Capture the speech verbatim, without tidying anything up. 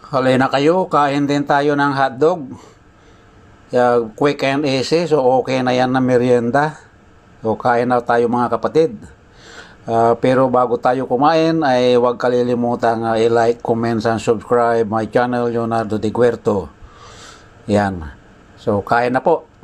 Halay na kayo, kain din tayo ng hotdog. Uh, quick and easy, so okay na yan na merienda. So kain na tayo mga kapatid. Uh, pero bago tayo kumain ay huwag kalilimutan uh, i-like, comment, and subscribe my channel, Leonardo de Guerto. Yan. So kain na po.